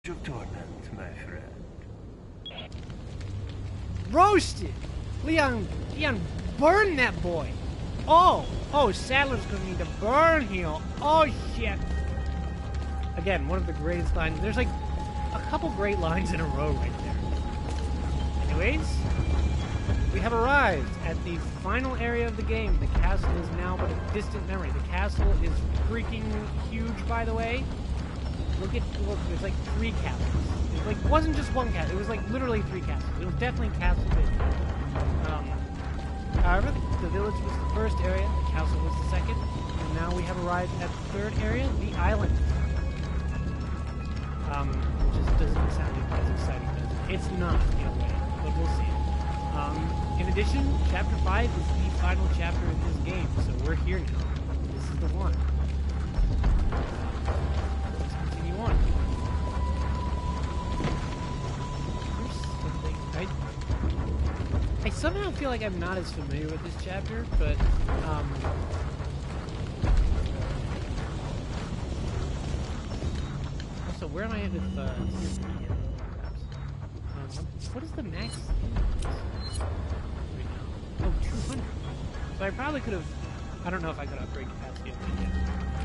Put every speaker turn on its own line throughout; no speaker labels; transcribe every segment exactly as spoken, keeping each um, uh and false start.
Of torment, my friend.
Roasted! Leon, Leon, burn that boy! Oh, oh, Sadler's gonna need to burn heal. Oh, shit. Again, one of the greatest lines. There's like a couple great lines in a row right there. Anyways, we have arrived at the final area of the game. The castle is now but a distant memory. The castle is freaking huge, by the way. Look at, look, there's like three castles. It like wasn't just one castle. It was like literally three castles. It was definitely castle big. Um, however, the, the village was the first area. The castle was the second. And now we have arrived at the third area, the island. Um, which just doesn't sound as exciting, does it? It's not, in a way, but we'll see. Um, in addition, Chapter five is the final chapter of this game, so we're here now. This is the one. Let's continue on. There's something... I, I somehow feel like I'm not as familiar with this chapter, but, um... So where am I at with, uh, perhaps? Um, what is the max right now? Oh, two hundred. So I probably could have, I don't know if I could upgrade capacity of it yet.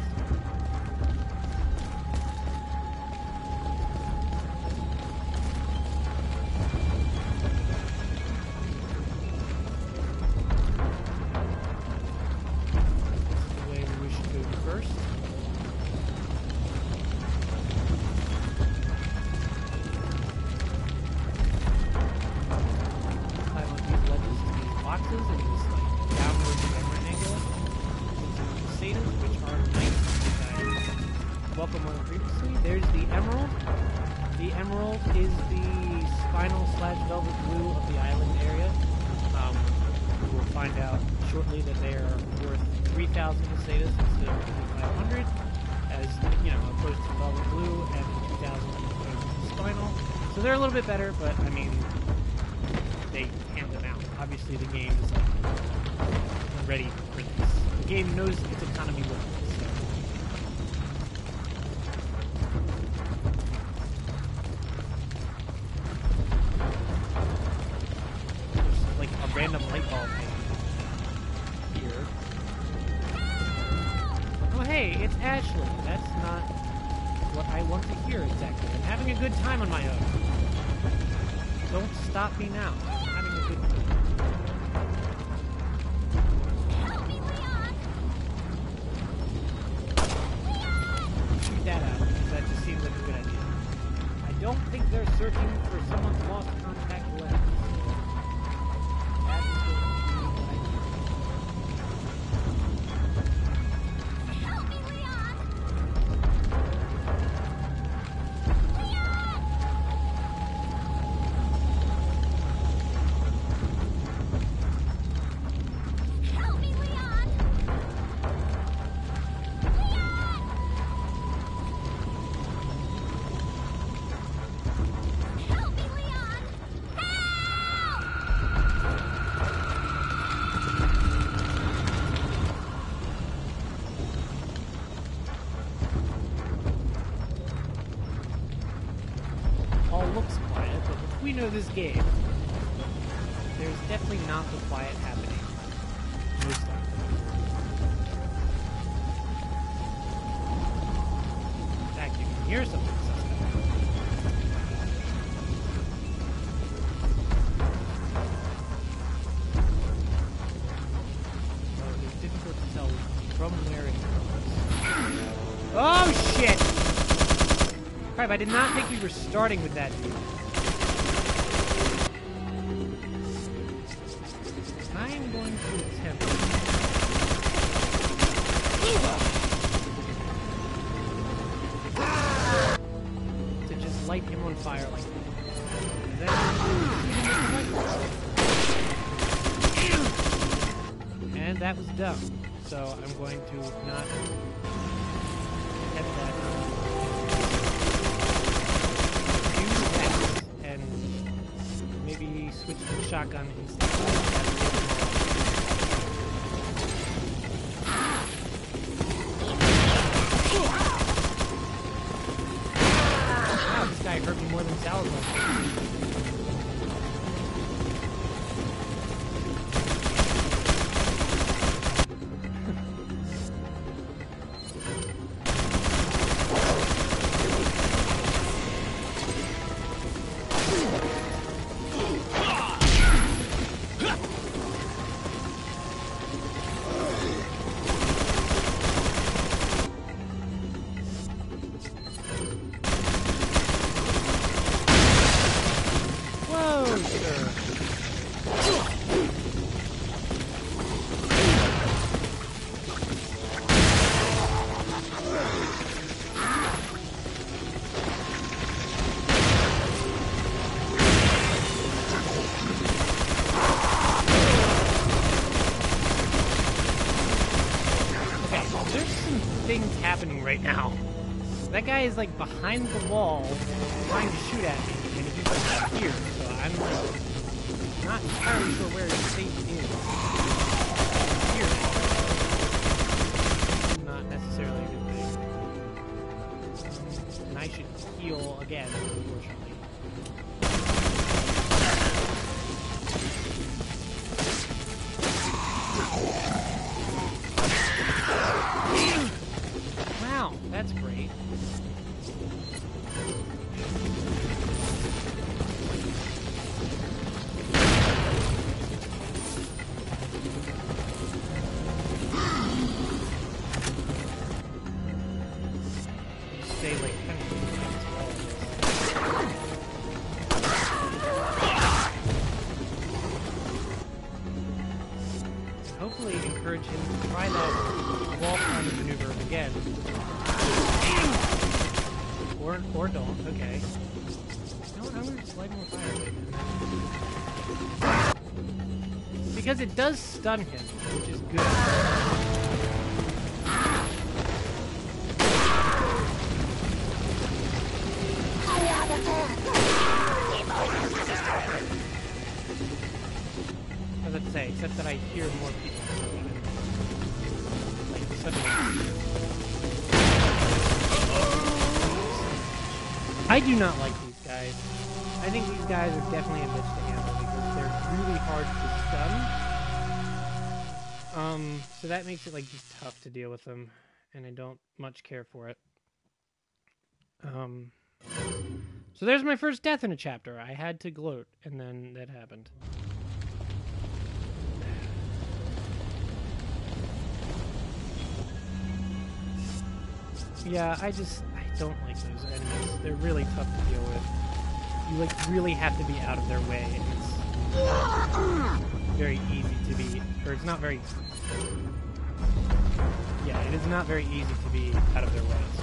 This is the way we should go first. And just like downward camera angle into the cicadas, which are nice. Welcome on previously. There's the emerald. The emerald is the spinal slash velvet blue of the island area. Um, we will find out shortly that they are worth three thousand cicadas instead of twenty-five hundred, as you know, opposed to velvet blue and two thousand opposed to spinal. So they're a little bit better, but I mean, they hand them out. Obviously, the game is like ready for this. The game knows its economy well. So. There's like a random light bulb here. Oh, hey, it's Ashley. That's not what I want to hear exactly. I'm having a good time on my own. Don't stop me now. I'm having a good time. Shoot that out, because that just seems like a good idea. I don't think they're searching for someone's lost contact left. That is going to be what I do. Help me, Leon! Help me, Leon! Help me, Leon! Help! All looks quiet, but if we know this game, there's definitely not the quiet happening. Most likely. In fact, you can hear something suspect. Oh, it's difficult to tell from where it comes. Oh, shit! Crap, I did not think we were starting with that dude. I'm going to attempt to just light him on fire like that. Is that and that was dumb. So I'm going to not attempt that. Do that and maybe switch to shotgun instead. Wow, this guy guy hurt me more than Salazar. Right now, that guy is like behind the wall trying to shoot at me, and he's like up here, so I'm like not entirely sure where his safe is. Here, not necessarily a good thing, and I should heal again, unfortunately. That's great. Stay like kind of hopefully encourage him to try that wall climbing maneuver again. Or, or don't, okay. No, I'm gonna just light him on fire. Because it does stun him, which is good. I was about to say, except that I hear more people. Like, suddenly. I do not like these guys. I think these guys are definitely a bitch to handle because they're really hard to stun. Um, so that makes it like just tough to deal with them, and I don't much care for it. Um, so there's my first death in a chapter. I had to gloat, and then that happened. Yeah, I just... don't like those enemies. They're really tough to deal with. You like really have to be out of their way, and it's very easy to be, or it's not very, yeah, it is not very easy to be out of their way, so.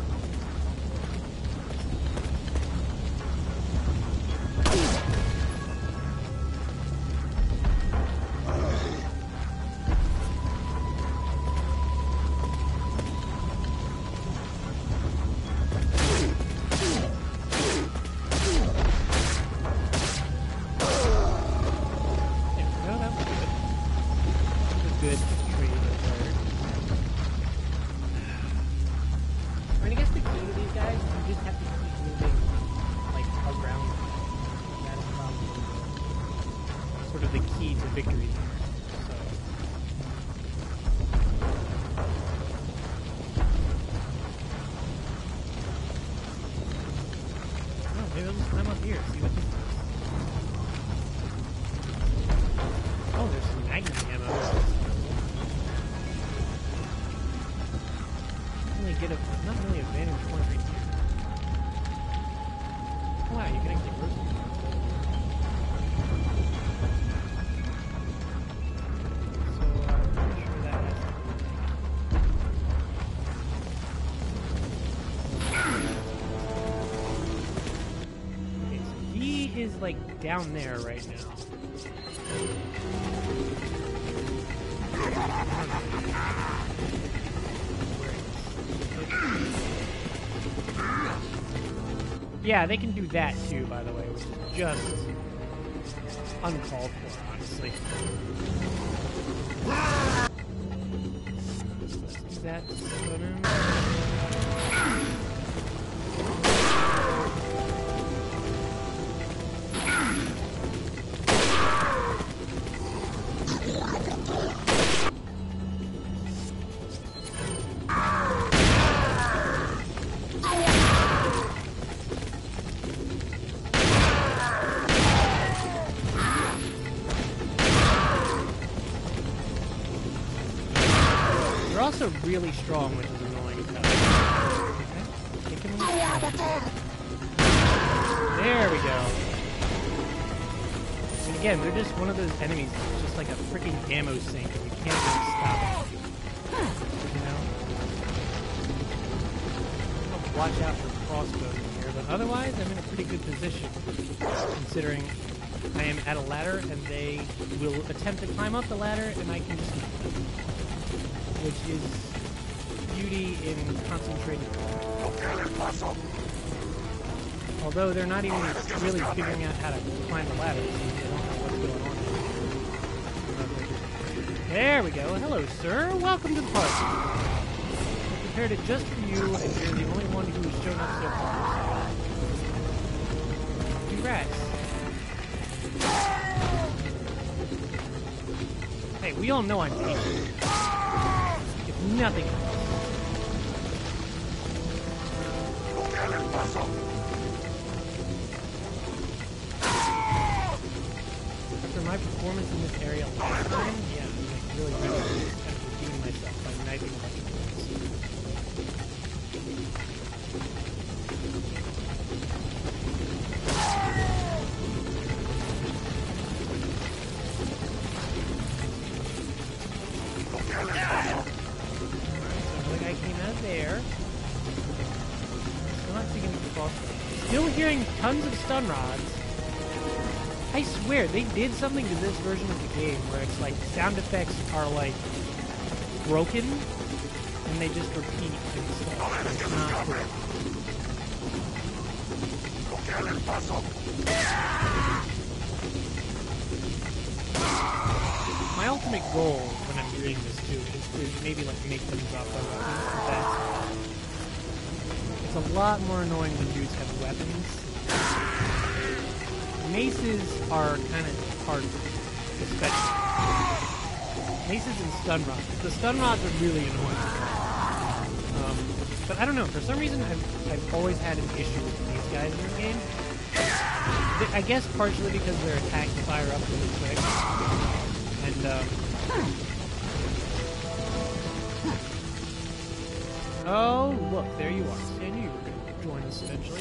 Is like down there right now. Yeah, they can do that too, by the way, which is just uncalled for, honestly. Let's do that. also really strong, which is annoying. Okay. Take him in the... There we go. And again, they're just one of those enemies that's just like a freaking ammo sink, and you can't really stop it. You know? I'll watch out for crossbows in here, but otherwise, I'm in a pretty good position, considering I am at a ladder, and they will attempt to climb up the ladder, and I can just keep them. Which is beauty in concentrated. Although they're not even really figuring out how to climb the ladder, so they don't know what's going on. There we go. Hello, sir. Welcome to the party. I prepared it just for you, and you're the only one who has shown up so far. Congrats. Hey, we all know I'm patient. If nothing else. After my performance in this area last time, yeah, I'm like really good at redeeming myself by knifing a bunch of Still hearing tons of stun rods. I swear, they did something to this version of the game where it's like sound effects are like broken and they just repeat and stuff. It's not cool. My ultimate goal when I'm doing this too is to maybe like make them drop their weapons. That's It's a lot more annoying when dudes have weapons. Maces are kind of hard, especially. Maces and stun rods. The stun rods are really annoying. Um, but I don't know, for some reason I've, I've always had an issue with these guys in this game. I guess partially because their attacks fire up really quick. And, um... oh, look, there you are. I knew you were going to join us eventually.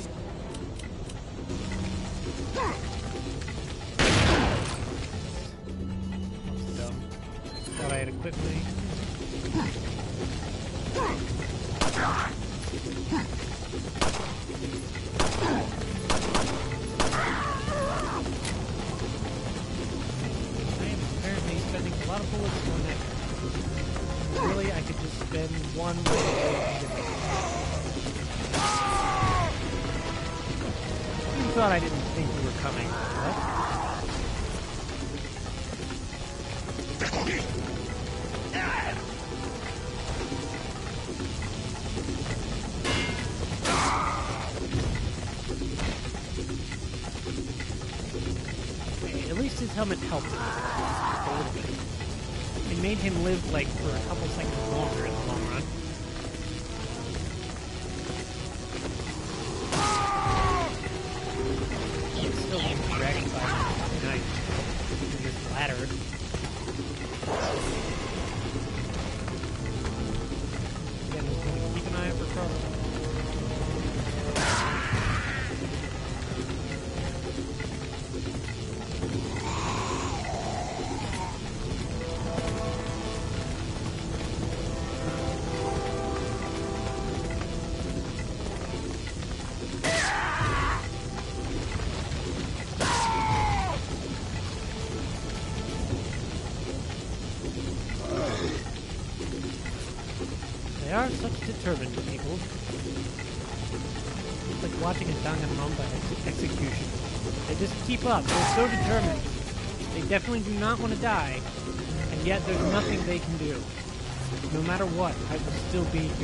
That's dumb. Thought I had equipped me. I am apparently spending a lot of bullets on that. Really, I could just spend one way. You thought I didn't think you were coming. What? Okay, at least his helmet helped him a little bit. It made him live, like, for a couple seconds longer in the long run. He's still being dragged by the knife in this ladder. Again, just going to keep an eye out for crossbows. They are such determined people. It's like watching a Dangan ex execution. They just keep up. They're so determined. They definitely do not want to die, and yet there's nothing they can do. No matter what, I will still be here.